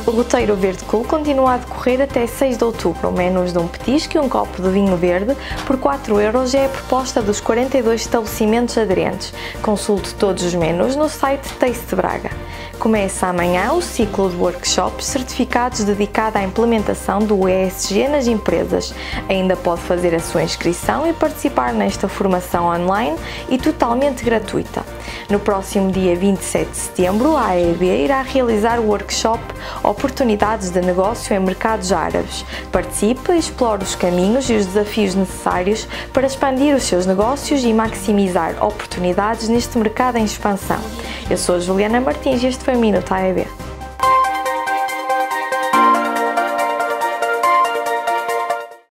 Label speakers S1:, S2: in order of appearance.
S1: O roteiro Verde Cool continua a decorrer até 6 de outubro. Menus de um petisco e um copo de vinho verde por 4€ já é a proposta dos 42 estabelecimentos aderentes. Consulte todos os menus no site Taste Braga. Começa amanhã o ciclo de workshops certificados dedicado à implementação do ESG nas empresas. Ainda pode fazer a sua inscrição e participar nesta formação online e totalmente gratuita. No próximo dia 27 de setembro, a AEB irá realizar o workshop Oportunidades de Negócio em Mercados Árabes. Participe e explore os caminhos e os desafios necessários para expandir os seus negócios e maximizar oportunidades neste mercado em expansão. Eu sou a Juliana Martins e este foi o Minuto AEB.